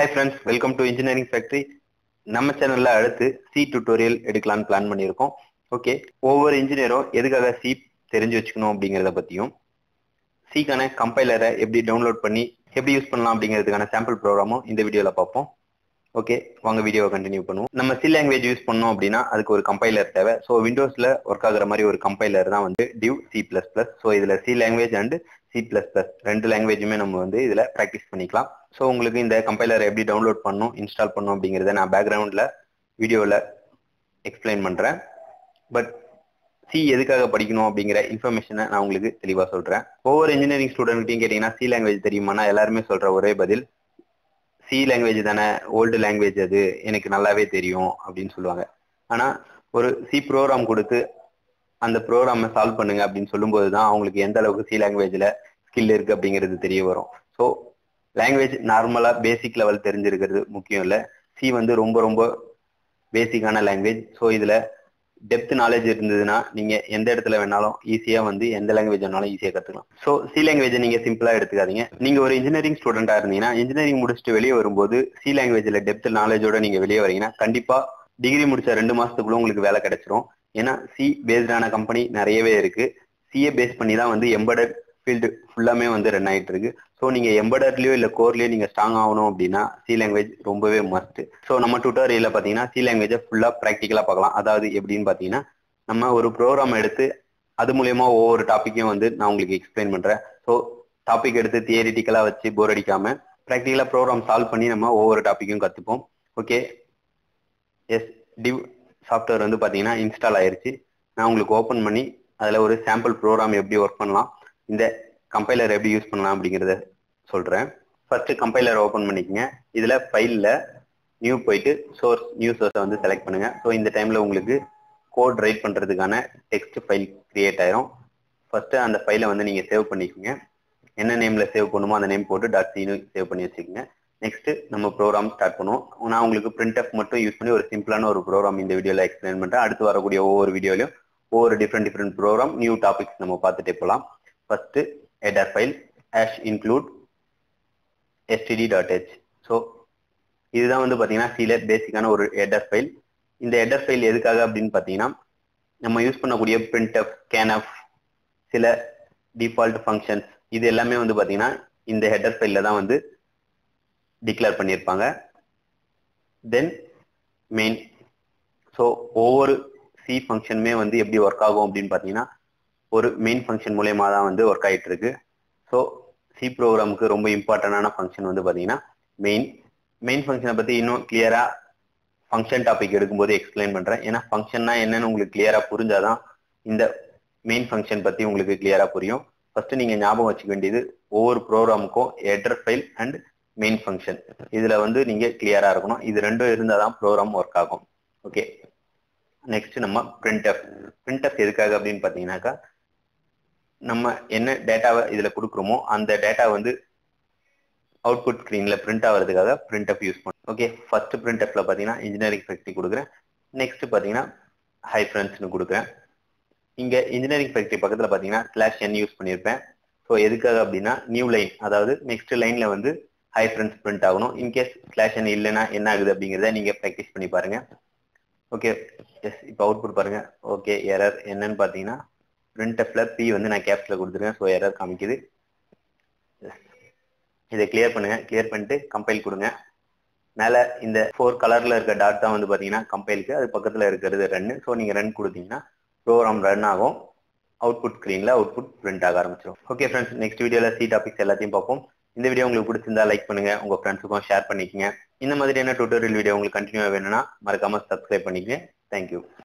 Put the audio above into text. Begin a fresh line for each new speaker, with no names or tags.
Hi friends, welcome to Engineering Factory. நம்ம சேனல்ல அடுத்து C tutorial எடுக்கலாம்னு பிளான் பண்ணியிருக்கோம். ஓகே, ஒவ்வொரு இன்ஜினியரும் எதுக்காக C தெரிஞ்சு வச்சுக்கணும் அப்படிங்கறத பத்தியும் Cக்கான கம்பைலரை எப்படி டவுன்லோட் பண்ணி எப்படி யூஸ் பண்ணலாம் அப்படிங்கிறதுக்கான சாம்பிள் ப்ரோக்ராமும் இந்த வீடியோல பார்ப்போம். ஓகே, வாங்க வீடியோவை கண்டினியூ பண்ணுவோம். நம்ம C லாங்குவேஜ் யூஸ் பண்ணோம் அப்படின்னா அதுக்கு ஒரு கம்பைலர் தேவை. ஸோ விண்டோஸ்ல ஒர்க் ஆகுற மாதிரி ஒரு கம்பைலர் தான் வந்து div C++. ஸோ இதுல C லாங்குவேஜ் அண்ட் C++ ரெண்டு லாங்குவேஜுமே நம்ம வந்து இதுல ப்ராக்டிஸ் பண்ணிக்கலாம். ஸோ உங்களுக்கு இந்த கம்பைலரை எப்படி டவுன்லோட் பண்ணணும், இன்ஸ்டால் பண்ணணும் அப்படிங்கிறத நான் பேக்ரவுண்ட்ல வீடியோவில் எக்ஸ்பிளைன் பண்றேன். பட் C எதுக்காக படிக்கணும் அப்படிங்கிற இன்ஃபர்மேஷனை நான் உங்களுக்கு தெளிவாக சொல்றேன். ஒவ்வொரு இன்ஜினியரிங் ஸ்டூடெண்ட்டையும் கேட்டீங்கன்னா C லாங்குவேஜ் தெரியுமானா எல்லாருமே சொல்ற ஒரே பதில் C லாங்குவேஜ் தானே, ஓல்டு லாங்குவேஜ் அது, எனக்கு நல்லாவே தெரியும் அப்படின்னு சொல்லுவாங்க. ஆனா ஒரு C ப்ரோக்ராம் கொடுத்து அந்த ப்ரோக்ராமை சால்வ் பண்ணுங்க அப்படின்னு சொல்லும்போது தான் அவங்களுக்கு எந்த அளவுக்கு C லாங்குவேஜ்ல ஸ்கில் இருக்கு அப்படிங்கிறது தெரிய வரும். ஸோ லாங்குவேஜ் நார்மலா பேசிக் லெவல் தெரிஞ்சிருக்கிறது முக்கியம் இல்லை. C வந்து ரொம்ப ரொம்ப பேசிக்கான லாங்குவேஜ். ஸோ இதுல டெப்த் நாலேஜ் இருந்ததுன்னா நீங்க எந்த இடத்துல வேணாலும் ஈஸியா வந்து எந்த லாங்குவேஜ் வேணாலும் ஈஸியா கத்துக்கலாம். ஸோ C லாங்குவேஜ் நீங்க சிம்பிளா எடுத்துக்காதீங்க. நீங்க ஒரு இன்ஜினியரிங் ஸ்டூடெண்டா இருந்தீங்கன்னா இன்ஜினியரிங் முடிச்சுட்டு வெளியே வரும்போது C லாங்குவேஜ்ல டெப்த் நாலேஜோட நீங்க வெளியே வரீங்கன்னா கண்டிப்பா டிகிரி முடிச்ச 2 மாசத்துக்குள்ள உங்களுக்கு வேலை கிடைச்சிரும். ஏன்னா C பேஸ்டான கம்பெனி நிறையவே இருக்கு. சிஏ பேஸ் பண்ணி தான் வந்து எம்பெடட் ஃபீல்டு ஃபுல்லாமே வந்து ரன் ஆகிட்டு இருக்கு. ஸோ நீங்க எம்பெடட்லயோ இல்லை கோர்லயோ நீங்க ஸ்ட்ராங் ஆகணும் அப்படின்னா C லாங்குவேஜ் ரொம்பவே மஸ்ட். ஸோ நம்ம டுட்டோரியல்ல பாத்தீங்கன்னா C லாங்குவேஜை ஃபுல்லா ப்ராக்டிக்கலா பார்க்கலாம். அதாவது எப்படின்னு பாத்தீங்கன்னா நம்ம ஒரு ப்ரோக்ராம் எடுத்து அது மூலியமா ஒவ்வொரு டாப்பிக்கையும் வந்து நான் உங்களுக்கு எக்ஸ்பிளைன் பண்றேன். ஸோ டாபிக் எடுத்து தியரிட்டிக்கலா வச்சு போர் அடிக்காம ப்ராக்டிக்கலா ப்ரோக்ராம் சால்வ் பண்ணி நம்ம ஒவ்வொரு டாப்பிக்கையும் கத்துப்போம். ஓகே, எஸ் div சாஃப்ட்வேர் வந்து பாத்தீங்கன்னா இன்ஸ்டால் ஆயிருச்சு. நான் உங்களுக்கு ஓப்பன் பண்ணி அதுல ஒரு சாம்பிள் ப்ரோக்ராம் எப்படி ஒர்க் பண்ணலாம், இந்த கம்பைலர் எப்படி யூஸ் பண்ணலாம் அப்படிங்கிறத சொல்றேன். ஃபர்ஸ்ட் கம்பைலர் ஓப்பன் பண்ணிக்கங்க. இதுல ஃபைல்ல நியூ போயிட்டு நியூ சோர்ஸை வந்து செலக்ட் பண்ணுங்க. ஸோ இந்த டைம்ல உங்களுக்கு கோட் ரைட் பண்றதுக்கான டெக்ஸ்ட் ஃபைல் கிரியேட் ஆயிரும். ஃபர்ஸ்ட் அந்த ஃபைலை வந்து நீங்க சேவ் பண்ணிக்கோங்க. என்ன நேம்ல சேவ் பண்ணுமோ அந்த நேம் போட்டு .cன்னு சேவ் பண்ணி வச்சுக்கோங்க. நெக்ஸ்ட் நம்ம ப்ரோக்ராம் ஸ்டார்ட் பண்ணுவோம். நான் உங்களுக்கு printf மட்டும் யூஸ் பண்ணி ஒரு சிம்பிளான ஒரு ப்ரோக்ராம் இந்த வீடியோல எக்ஸ்பிளைன் பண்றேன். அடுத்து வரக்கூடிய ஒவ்வொரு வீடியோலையும் ஒவ்வொரு டிஃப்ரெண்ட் ப்ரோக்ராம் நியூ டாபிக்ஸ் நம்ம பார்த்துட்டே போகலாம். First header file #include std.h. So இதுதான் வந்து பாத்தீங்கன்னா சில பேசிக்கான ஒரு header ஃபைல். இந்த header ஃபைல் எதுக்காக அப்படின்னு பாத்தீங்கன்னா நம்ம யூஸ் பண்ணக்கூடிய printf, scanf, சில டிஃபால்ட் ஃபங்க்ஷன்ஸ் இது எல்லாமே வந்து பாத்தீங்கன்னா இந்த header ஃபைல்ல தான் வந்து டிக்ளேர் பண்ணியிருப்பாங்க. Then main. ஸோ ஒவ்வொரு C ஃபங்க்ஷனுமே வந்து எப்படி ஒர்க் ஆகும் அப்படின்னு பாத்தீங்கன்னா ஒரு மெயின் ஃபங்க்ஷன் மூலயமா தான் வந்து ஒர்க் ஆகிட்டு இருக்கு. ஸோ C ப்ரோக்ராமுக்கு ரொம்ப இம்பார்ட்டன்டான ஃபங்க்ஷன் வந்து பாத்தீங்கன்னா மெயின் ஃபங்க்ஷனை பத்தி இன்னும் கிளியரா ஃபங்க்ஷன் டாபிக் எடுக்கும்போது எக்ஸ்பிளைன் பண்றேன். ஏன்னா ஃபங்க்ஷன்னா என்னன்னு உங்களுக்கு கிளியரா புரிஞ்சாதான் இந்த மெயின் ஃபங்க்ஷன் பத்தி உங்களுக்கு கிளியரா புரியும். ஃபர்ஸ்ட் நீங்க ஞாபகம் வச்சுக்க வேண்டியது ஒவ்வொரு ப்ரோக்ராமுக்கும் header file and main function இதுல வந்து நீங்க கிளியரா இருக்கணும். இது ரெண்டும் இருந்தாதான் ப்ரோக்ராம் ஒர்க் ஆகும். ஓகே, நெக்ஸ்ட் நம்ம printf எதுக்காக அப்படின்னு பாத்தீங்கன்னாக்கா நம்ம என்ன டேட்டாவை இதுல கொடுக்குறோமோ அந்த டேட்டா வந்து அவுட்புட் ஸ்கிரீன்ல பிரிண்ட் ஆகிறதுக்காக printf யூஸ் பண்ணும். ஓகே, ஃபர்ஸ்ட் printfல பாத்தீங்கன்னா இன்ஜினியரிங் ஃபேக்டரி கொடுக்குறேன். நெக்ஸ்ட் பாத்தீங்கன்னா ஹை ஃப்ரெண்ட்ஸ்னு கொடுக்குறேன். இங்க இன்ஜினியரிங் ஃபேக்டரி பக்கத்துல பாத்தீங்கன்னா /n யூஸ் பண்ணியிருப்பேன். ஸோ எதுக்காக அப்படின்னா நியூ லைன், அதாவது நெக்ஸ்ட் லைன்ல வந்து ஹை ஃப்ரெண்ட்ஸ் பிரிண்ட் ஆகணும். இன்கேஸ் /n இல்லைன்னா என்ன ஆகுது அப்படிங்கிறத நீங்க ப்ராக்டிஸ் பண்ணி பாருங்க. ஓகே, எஸ் இப்போ அவுட்புட் பாருங்க. ஓகே, எரர் என்னன்னு பாத்தீங்கன்னா printfல p வந்து நான் கேப்ஸ்ல கொடுத்துருக்கேன். ஸோ எரர் காமிக்குது. இதை கிளியர் பண்ணுங்க. கிளியர் பண்ணிட்டு கம்பைல் கொடுங்க. மேல இந்த 4 கலர்ல இருக்க டாட் தான் வந்து பாத்தீங்கன்னா கம்பைலுக்கு, அது பக்கத்துல இருக்கிறது ரன். ஸோ நீங்க ரன் கொடுத்தீங்கன்னா ப்ரோக்ராம் ரன் ஆகும். அவுட்புட் ஸ்கிரீன்ல அவுட்புட் பிரிண்ட் ஆக ஆரம்பிச்சிடும். ஓகே ஃப்ரெண்ட்ஸ், நெக்ஸ்ட் வீடியோல C டாபிக்ஸ் எல்லாத்தையும் பார்ப்போம். இந்த வீடியோ உங்களுக்கு பிடிச்சிருந்தா லைக் பண்ணுங்க, உங்க ஃப்ரெண்ட்ஸுக்கும் ஷேர் பண்ணிக்கங்க. இந்த மாதிரியான டுட்டோரியல் வீடியோ உங்களுக்கு கண்டினியூவா வேணும்னா மறக்காம சப்ஸ்கிரைப் பண்ணிக்கங்க. தேங்க்யூ.